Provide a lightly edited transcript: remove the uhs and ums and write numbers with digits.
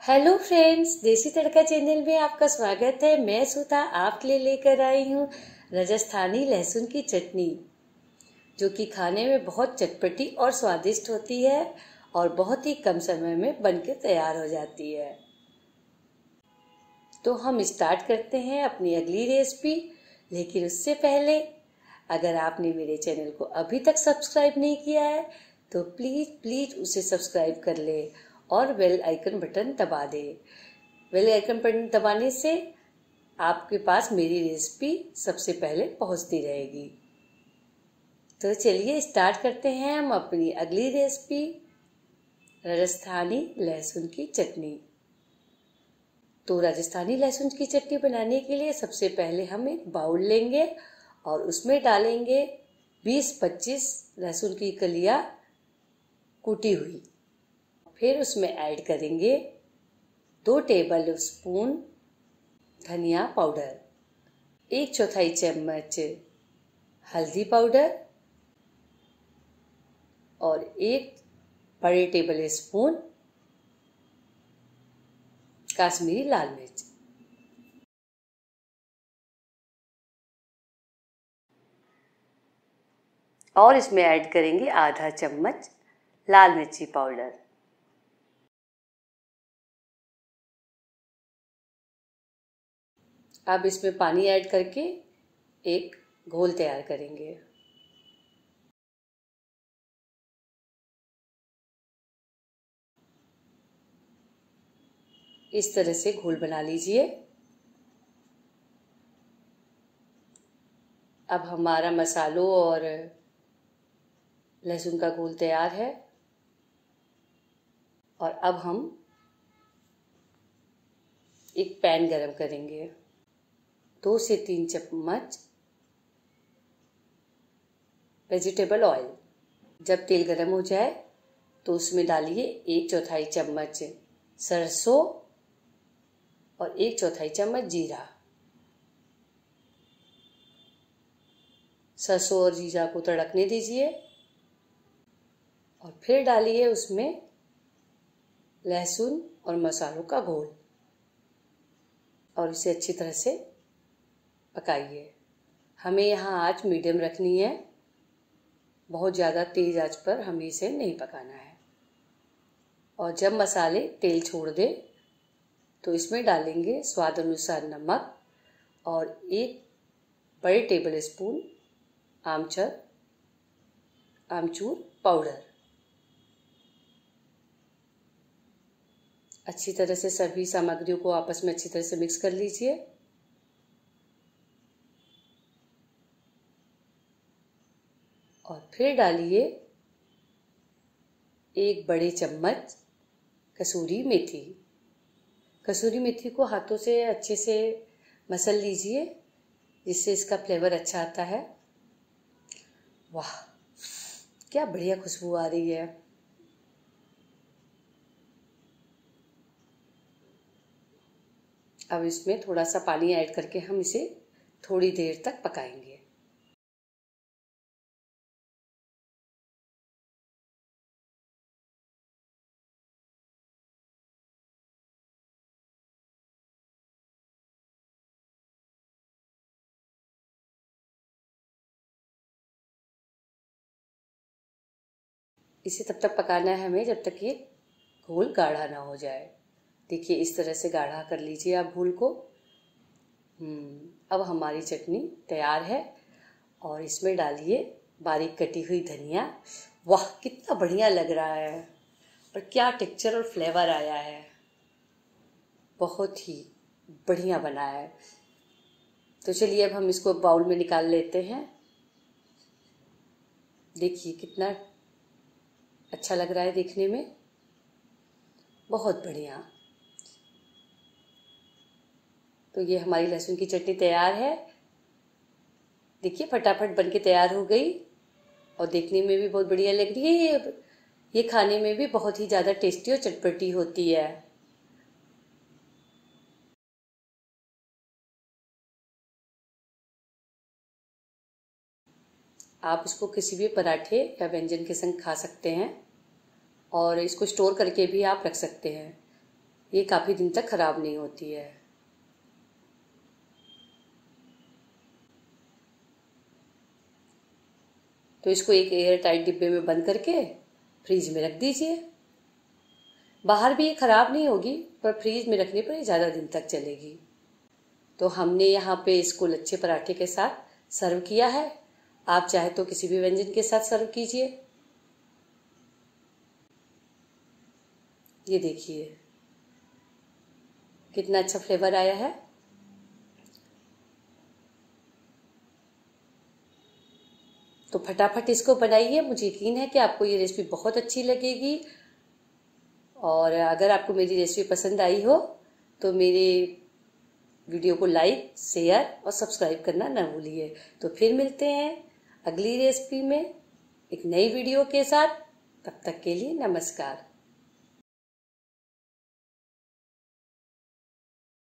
Hello friends, देसी तड़का channel में आपका स्वागत है। मैं सुधा आपके लिए लेकर आई हूँ राजस्थानी लहसुन की चटनी, जो कि खाने में बहुत चटपटी और स्वादिष्ट होती है और बहुत ही कम समय में बनके तैयार हो जाती है। तो हम स्टार्ट करते हैं अपनी अगली रेसिपी। लेकिन उससे पहले अगर आपने मेरे चैनल को अभी तक सब्सक्राइब नहीं किया है तो प्लीज़ उसे सब्सक्राइब कर ले और बेल आइकन बटन दबा दे। बेल आइकन बटन दबाने से आपके पास मेरी रेसिपी सबसे पहले पहुंचती रहेगी। तो चलिए स्टार्ट करते हैं हम अपनी अगली रेसिपी, राजस्थानी लहसुन की चटनी। तो राजस्थानी लहसुन की चटनी बनाने के लिए सबसे पहले हम एक बाउल लेंगे और उसमें डालेंगे 20-25 लहसुन की कलियां कूटी हुई। फिर उसमें ऐड करेंगे 2 टेबल स्पून धनिया पाउडर, 1/4 चम्मच हल्दी पाउडर और 1 बड़े टेबल स्पून काश्मीरी लाल मिर्च। और इसमें ऐड करेंगे आधा चम्मच लाल मिर्ची पाउडर। अब इसमें पानी ऐड करके एक घोल तैयार करेंगे। इस तरह से घोल बना लीजिए। अब हमारा मसालों और लहसुन का घोल तैयार है और अब हम एक पैन गरम करेंगे। 2 से 3 चम्मच वेजिटेबल ऑयल। जब तेल गरम हो जाए तो उसमें डालिए 1/4 चम्मच सरसों और 1/4 चम्मच जीरा। सरसों और जीरा को तड़कने दीजिए और फिर डालिए उसमें लहसुन और मसालों का घोल और इसे अच्छी तरह से पकाइए। हमें यहाँ आंच मीडियम रखनी है, बहुत ज़्यादा तेज आंच पर हमें इसे नहीं पकाना है। और जब मसाले तेल छोड़ दे तो इसमें डालेंगे स्वाद अनुसार नमक और 1 बड़े टेबल स्पून आमचूर पाउडर। अच्छी तरह से सभी सामग्रियों को आपस में अच्छी तरह से मिक्स कर लीजिए। और फिर डालिए 1 बड़े चम्मच कसूरी मेथी। कसूरी मेथी को हाथों से अच्छे से मसल लीजिए, जिससे इसका फ्लेवर अच्छा आता है। वाह, क्या बढ़िया खुशबू आ रही है। अब इसमें थोड़ा सा पानी ऐड करके हम इसे थोड़ी देर तक पकाएंगे। इसे तब तक पकाना है हमें जब तक ये घोल गाढ़ा ना हो जाए। देखिए इस तरह से गाढ़ा कर लीजिए आप घोल को। अब हमारी चटनी तैयार है और इसमें डालिए बारीक कटी हुई धनिया। वाह, कितना बढ़िया लग रहा है और क्या टेक्सचर और फ्लेवर आया है। बहुत ही बढ़िया बना है। तो चलिए अब हम इसको बाउल में निकाल लेते हैं। देखिए कितना अच्छा लग रहा है देखने में, बहुत बढ़िया। तो ये हमारी लहसुन की चटनी तैयार है। देखिए फटाफट बनके तैयार हो गई और देखने में भी बहुत बढ़िया लग रही है। ये खाने में भी बहुत ही ज़्यादा टेस्टी और चटपटी होती है। आप इसको किसी भी पराठे या व्यंजन के संग खा सकते हैं और इसको स्टोर करके भी आप रख सकते हैं। ये काफ़ी दिन तक खराब नहीं होती है। तो इसको एक एयर टाइट डिब्बे में बंद करके फ्रीज में रख दीजिए। बाहर भी ये खराब नहीं होगी, पर फ्रीज में रखने पर ये ज़्यादा दिन तक चलेगी। तो हमने यहाँ पे इसको लच्छे पराठे के साथ सर्व किया है। आप चाहे तो किसी भी व्यंजन के साथ सर्व कीजिए। ये देखिए कितना अच्छा फ्लेवर आया है। तो फटाफट इसको बनाइए। मुझे यकीन है कि आपको ये रेसिपी बहुत अच्छी लगेगी। और अगर आपको मेरी रेसिपी पसंद आई हो तो मेरे वीडियो को लाइक, शेयर और सब्सक्राइब करना ना भूलिए। तो फिर मिलते हैं अगली रेसिपी में एक नई वीडियो के साथ। तब तक के लिए नमस्कार।